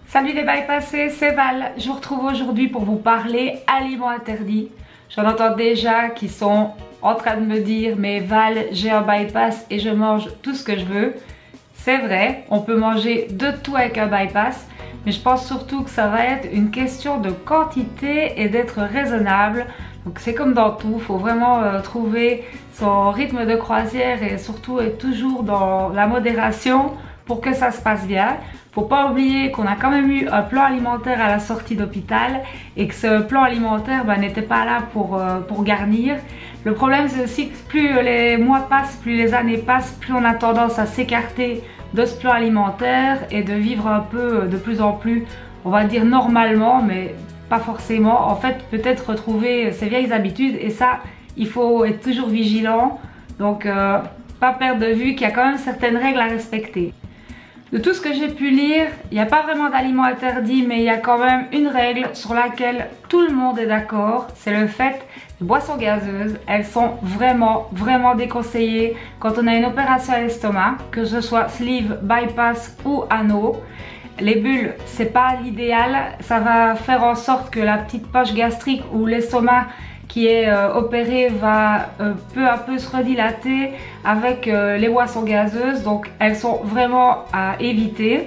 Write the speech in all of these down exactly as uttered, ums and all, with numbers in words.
Salut les bypassés, c'est Val. Je vous retrouve aujourd'hui pour vous parler aliments interdits. J'en entends déjà qui sont en train de me dire mais Val, j'ai un bypass et je mange tout ce que je veux. C'est vrai, on peut manger de tout avec un bypass, mais je pense surtout que ça va être une question de quantité et d'être raisonnable. Donc c'est comme dans tout, il faut vraiment euh, trouver son rythme de croisière et surtout être toujours dans la modération pour que ça se passe bien. Faut pas oublier qu'on a quand même eu un plan alimentaire à la sortie d'hôpital et que ce plan alimentaire ben, n'était pas là pour, euh, pour garnir. Le problème c'est aussi que plus les mois passent, plus les années passent, plus on a tendance à s'écarter de ce plan alimentaire et de vivre un peu de plus en plus, on va dire normalement, mais pas forcément. En fait, peut-être retrouver ses vieilles habitudes et ça, il faut être toujours vigilant. Donc, euh, pas perdre de vue qu'il y a quand même certaines règles à respecter. De tout ce que j'ai pu lire, il n'y a pas vraiment d'aliments interdits, mais il y a quand même une règle sur laquelle tout le monde est d'accord. C'est le fait que les boissons gazeuses, elles sont vraiment, vraiment déconseillées quand on a une opération à l'estomac, que ce soit sleeve, bypass ou anneau. Les bulles, c'est pas l'idéal, ça va faire en sorte que la petite poche gastrique ou l'estomac qui est euh, opéré va euh, peu à peu se redilater avec euh, les boissons gazeuses, donc elles sont vraiment à éviter.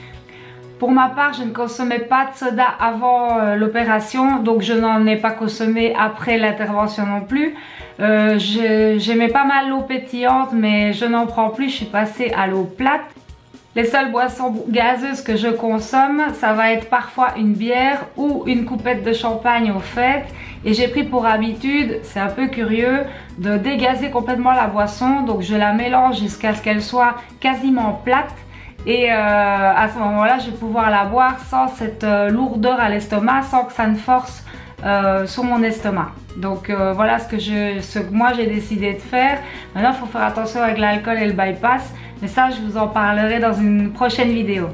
Pour ma part, je ne consommais pas de soda avant euh, l'opération, donc je n'en ai pas consommé après l'intervention non plus. Euh, J'aimais pas mal l'eau pétillante, mais je n'en prends plus, je suis passée à l'eau plate. Les seules boissons gazeuses que je consomme, ça va être parfois une bière ou une coupette de champagne au fait. Et j'ai pris pour habitude, c'est un peu curieux, de dégazer complètement la boisson. Donc je la mélange jusqu'à ce qu'elle soit quasiment plate. Et euh, à ce moment-là, je vais pouvoir la boire sans cette euh, lourdeur à l'estomac, sans que ça ne force euh, sur mon estomac. Donc euh, voilà ce que, je, ce que moi j'ai décidé de faire. Maintenant, il faut faire attention avec l'alcool et le bypass. Mais ça, je vous en parlerai dans une prochaine vidéo.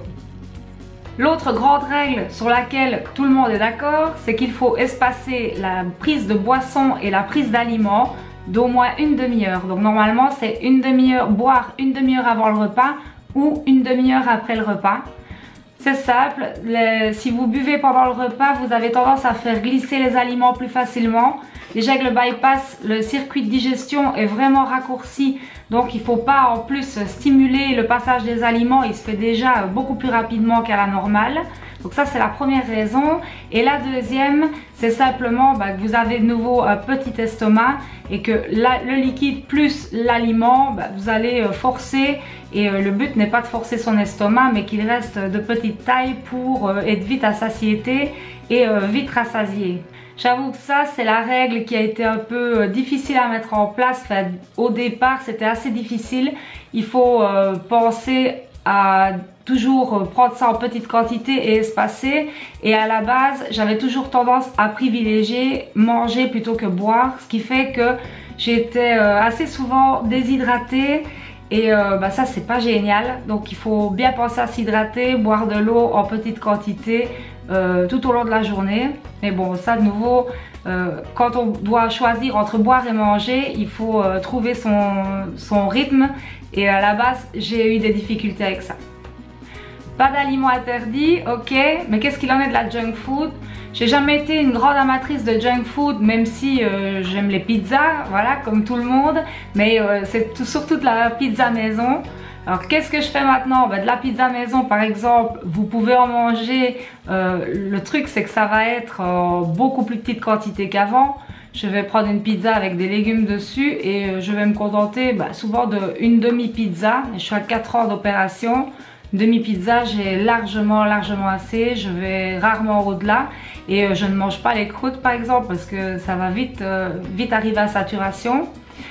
L'autre grande règle sur laquelle tout le monde est d'accord, c'est qu'il faut espacer la prise de boisson et la prise d'aliments d'au moins une demi-heure. Donc normalement, c'est une demi-heure, boire une demi-heure avant le repas ou une demi-heure après le repas. C'est simple, les, si vous buvez pendant le repas, vous avez tendance à faire glisser les aliments plus facilement. Déjà avec le bypass, le circuit de digestion est vraiment raccourci, donc il ne faut pas en plus stimuler le passage des aliments, il se fait déjà beaucoup plus rapidement qu'à la normale. Donc ça c'est la première raison. Et la deuxième, c'est simplement bah, que vous avez de nouveau un petit estomac et que la, le liquide plus l'aliment, bah, vous allez forcer. Et euh, le but n'est pas de forcer son estomac, mais qu'il reste de petite taille pour euh, être vite à satiété et euh, vite rassasié. J'avoue que ça, c'est la règle qui a été un peu euh, difficile à mettre en place. Enfin, au départ, c'était assez difficile. Il faut euh, penser à toujours prendre ça en petite quantité et espacer. Et à la base, j'avais toujours tendance à privilégier manger plutôt que boire, ce qui fait que j'étais euh, assez souvent déshydratée. Et euh, bah ça c'est pas génial, donc il faut bien penser à s'hydrater, boire de l'eau en petite quantité euh, tout au long de la journée. Mais bon, ça de nouveau, euh, quand on doit choisir entre boire et manger, il faut euh, trouver son, son rythme. Et à la base, j'ai eu des difficultés avec ça. Pas d'aliments interdits, ok, mais qu'est-ce qu'il en est de la junk food? J'ai jamais été une grande amatrice de junk food, même si euh, j'aime les pizzas, voilà, comme tout le monde, mais euh, c'est tout, surtout de la pizza maison. Alors qu'est-ce que je fais maintenant? Ben, de la pizza maison par exemple, vous pouvez en manger, euh, le truc c'est que ça va être en beaucoup plus petite quantité qu'avant. Je vais prendre une pizza avec des légumes dessus et euh, je vais me contenter ben, souvent d'une demi-pizza. Je suis à quatre ans d'opération. Demi-pizza, j'ai largement, largement assez. Je vais rarement au-delà. Et euh, je ne mange pas les croûtes par exemple parce que ça va vite, euh, vite arriver à saturation.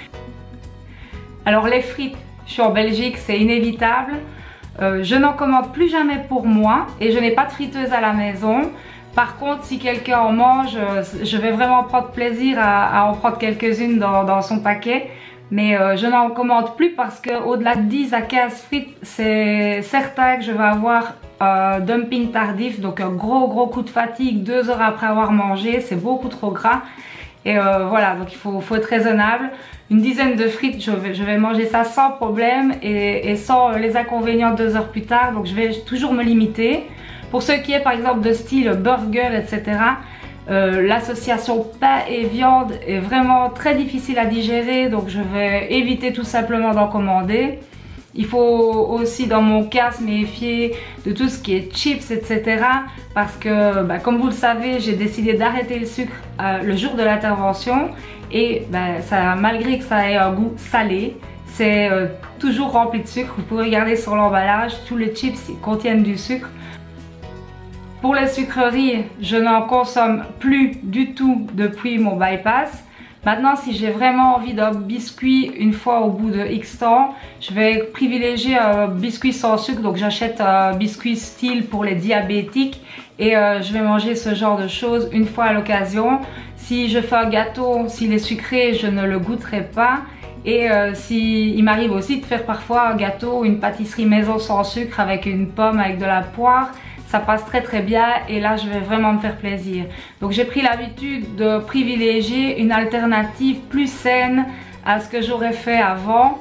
Alors les frites, je suis en Belgique, c'est inévitable. Euh, je n'en commande plus jamais pour moi et je n'ai pas de friteuse à la maison. Par contre, si quelqu'un en mange, je vais vraiment prendre plaisir à, à en prendre quelques-unes dans, dans son paquet. Mais euh, je n'en commande plus parce qu'au-delà de dix à quinze frites, c'est certain que je vais avoir un dumping tardif. Donc un gros gros coup de fatigue deux heures après avoir mangé, c'est beaucoup trop gras. Et euh, voilà, donc il faut, faut être raisonnable. Une dizaine de frites, je vais, je vais manger ça sans problème et, et sans les inconvénients deux heures plus tard. Donc je vais toujours me limiter. Pour ce qui est par exemple de style burger, et cetera, euh, l'association pain et viande est vraiment très difficile à digérer, donc je vais éviter tout simplement d'en commander. Il faut aussi dans mon cas se méfier de tout ce qui est chips, et cetera. Parce que bah, comme vous le savez, j'ai décidé d'arrêter le sucre euh, le jour de l'intervention. Et bah, ça, malgré que ça ait un goût salé, c'est euh, toujours rempli de sucre. Vous pouvez regarder sur l'emballage, tous les chips contiennent du sucre. Pour les sucreries, je n'en consomme plus du tout depuis mon bypass. Maintenant, si j'ai vraiment envie d'un biscuit une fois au bout de X temps, je vais privilégier un biscuit sans sucre. Donc j'achète un biscuit style pour les diabétiques et euh, je vais manger ce genre de choses une fois à l'occasion. Si je fais un gâteau, s'il est sucré, je ne le goûterai pas. Et euh, si, il m'arrive aussi de faire parfois un gâteau, une pâtisserie maison sans sucre avec une pomme, avec de la poire. Ça passe très très bien et là je vais vraiment me faire plaisir. Donc j'ai pris l'habitude de privilégier une alternative plus saine à ce que j'aurais fait avant.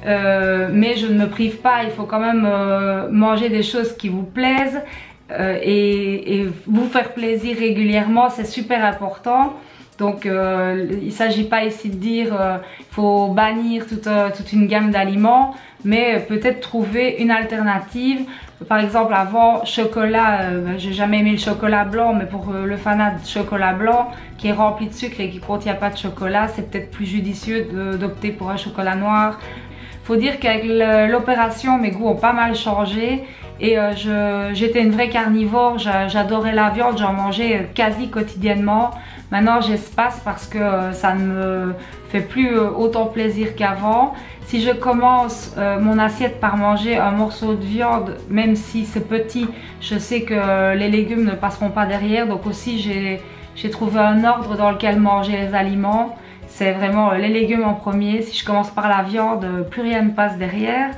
Euh, mais je ne me prive pas, il faut quand même euh, manger des choses qui vous plaisent euh, et, et vous faire plaisir régulièrement, c'est super important. Donc euh, il ne s'agit pas ici de dire qu'il euh, faut bannir toute, euh, toute une gamme d'aliments, mais peut-être trouver une alternative. Par exemple, avant, chocolat, euh, ben, j'ai jamais aimé le chocolat blanc, mais pour euh, le fanat de chocolat blanc qui est rempli de sucre et qui ne contient pas de chocolat, c'est peut-être plus judicieux d'opter pour un chocolat noir. Faut dire qu'avec l'opération, mes goûts ont pas mal changé et euh, j'étais une vraie carnivore, j'adorais la viande, j'en mangeais quasi quotidiennement. Maintenant j'espace parce que euh, ça ne me fait plus euh, autant plaisir qu'avant. Si je commence euh, mon assiette par manger un morceau de viande, même si c'est petit, je sais que euh, les légumes ne passeront pas derrière. Donc aussi j'ai trouvé un ordre dans lequel manger les aliments. C'est vraiment les légumes en premier. Si je commence par la viande, plus rien ne passe derrière.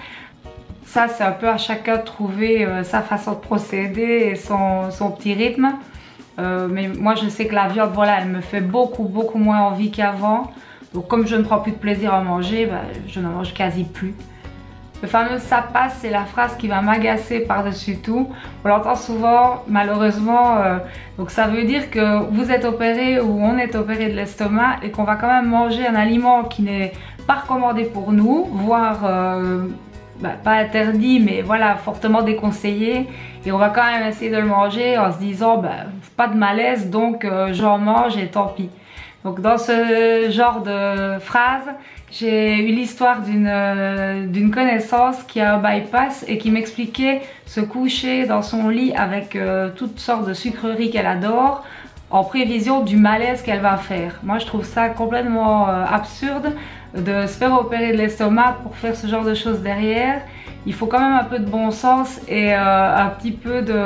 Ça, c'est un peu à chacun de trouver euh, sa façon de procéder et son, son petit rythme. Euh, mais moi, je sais que la viande, voilà, elle me fait beaucoup, beaucoup moins envie qu'avant. Donc, comme je ne prends plus de plaisir à manger, bah, je n'en mange quasi plus. Le fameux ça passe, c'est la phrase qui va m'agacer par-dessus tout. On l'entend souvent, malheureusement. Euh, donc ça veut dire que vous êtes opéré ou on est opéré de l'estomac et qu'on va quand même manger un aliment qui n'est pas recommandé pour nous, voire euh, bah, pas interdit, mais voilà, fortement déconseillé. Et on va quand même essayer de le manger en se disant, bah, pas de malaise, donc euh, j'en mange et tant pis. Donc dans ce genre de phrase, j'ai eu l'histoire d'une euh, d'une connaissance qui a un bypass et qui m'expliquait se coucher dans son lit avec euh, toutes sortes de sucreries qu'elle adore en prévision du malaise qu'elle va faire. Moi je trouve ça complètement euh, absurde de se faire opérer de l'estomac pour faire ce genre de choses derrière. Il faut quand même un peu de bon sens et euh, un petit peu de,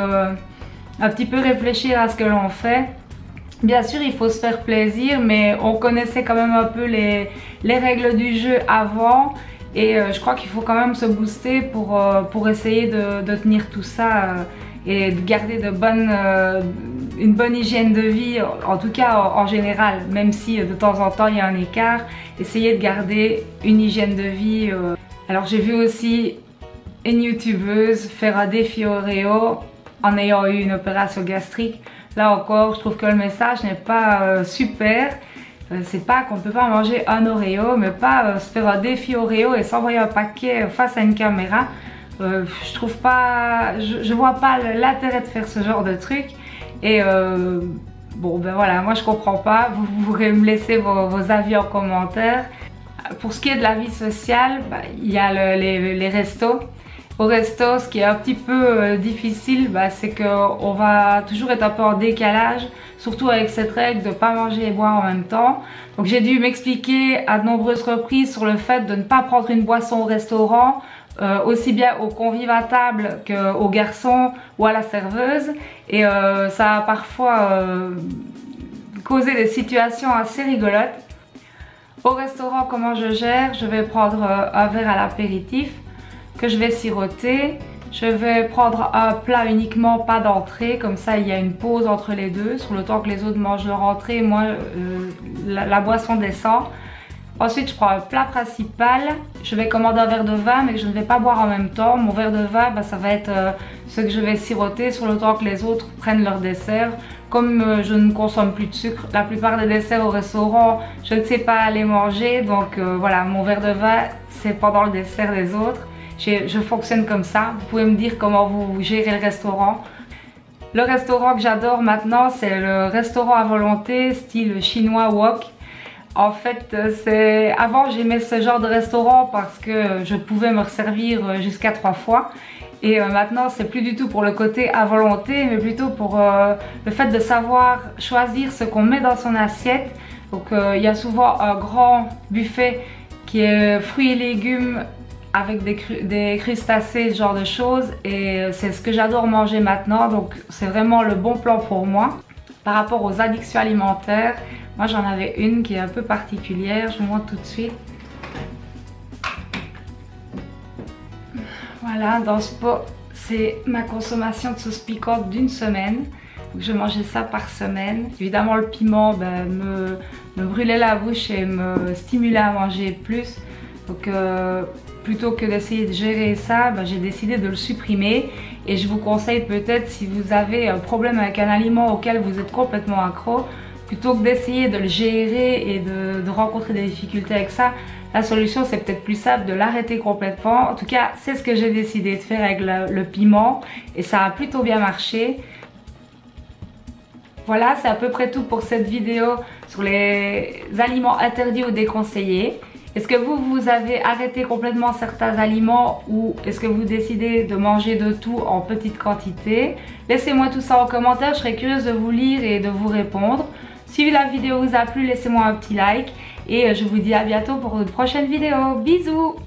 un petit peu réfléchir à ce que l'on fait. Bien sûr, il faut se faire plaisir, mais on connaissait quand même un peu les, les règles du jeu avant. Et euh, je crois qu'il faut quand même se booster pour, euh, pour essayer de, de tenir tout ça euh, et de garder de bonnes, euh, une bonne hygiène de vie, en tout cas en, en général. Même si euh, de temps en temps il y a un écart, essayez de garder une hygiène de vie. Euh. Alors j'ai vu aussi une youtubeuse faire un défi Oreo en ayant eu une opération gastrique. Là encore, je trouve que le message n'est pas euh, super. Euh, c'est pas qu'on ne peut pas manger un Oreo, mais pas euh, se faire un défi Oreo et s'envoyer un paquet face à une caméra. Euh, je trouve pas, je, je vois pas l'intérêt de faire ce genre de truc. Et euh, bon, ben voilà, moi je comprends pas. Vous, vous pourrez me laisser vos, vos avis en commentaire. Pour ce qui est de la vie sociale, bah, il y a le, les, les restos. Au resto, ce qui est un petit peu euh, difficile, bah, c'est qu'on va toujours être un peu en décalage, surtout avec cette règle de ne pas manger et boire en même temps. Donc j'ai dû m'expliquer à de nombreuses reprises sur le fait de ne pas prendre une boisson au restaurant, euh, aussi bien aux convives à table qu'aux garçons ou à la serveuse. Et euh, ça a parfois euh, causé des situations assez rigolotes. Au restaurant, comment je gère? Je vais prendre euh, un verre à l'apéritif que je vais siroter. Je vais prendre un plat uniquement, pas d'entrée, comme ça il y a une pause entre les deux. Sur le temps que les autres mangent leur entrée, moi euh, la, la boisson descend. Ensuite, je prends un plat principal. Je vais commander un verre de vin, mais que je ne vais pas boire en même temps. Mon verre de vin, bah, ça va être euh, ce que je vais siroter sur le temps que les autres prennent leur dessert. Comme euh, je ne consomme plus de sucre, la plupart des desserts au restaurant, je ne sais pas les manger. Donc euh, voilà, mon verre de vin, c'est pendant le dessert des autres. Je, je fonctionne comme ça. Vous pouvez me dire comment vous gérez le restaurant. Le restaurant que j'adore maintenant, c'est le restaurant à volonté, style chinois wok. En fait, c'est avant j'aimais ce genre de restaurant parce que je pouvais me resservir jusqu'à trois fois. Et maintenant, c'est plus du tout pour le côté à volonté, mais plutôt pour euh, le fait de savoir choisir ce qu'on met dans son assiette. Donc, euh, il y a souvent un grand buffet qui est fruits et légumes avec des, cru des crustacés, ce genre de choses. Et c'est ce que j'adore manger maintenant. Donc, c'est vraiment le bon plan pour moi. Par rapport aux addictions alimentaires, moi j'en avais une qui est un peu particulière, je vous montre tout de suite. Voilà, dans ce pot, c'est ma consommation de sauce piquante d'une semaine. Donc je mangeais ça par semaine. Évidemment le piment ben, me, me brûlait la bouche et me stimulait à manger plus. Donc euh, plutôt que d'essayer de gérer ça, ben, j'ai décidé de le supprimer. Et je vous conseille peut-être, si vous avez un problème avec un aliment auquel vous êtes complètement accro, plutôt que d'essayer de le gérer et de, de rencontrer des difficultés avec ça, la solution c'est peut-être plus simple de l'arrêter complètement. En tout cas, c'est ce que j'ai décidé de faire avec le, le piment et ça a plutôt bien marché. Voilà, c'est à peu près tout pour cette vidéo sur les aliments interdits ou déconseillés. Est-ce que vous, vous avez arrêté complètement certains aliments ou est-ce que vous décidez de manger de tout en petite quantité? Laissez-moi tout ça en commentaire, je serais curieuse de vous lire et de vous répondre. Si la vidéo vous a plu, laissez-moi un petit like et je vous dis à bientôt pour une prochaine vidéo. Bisous!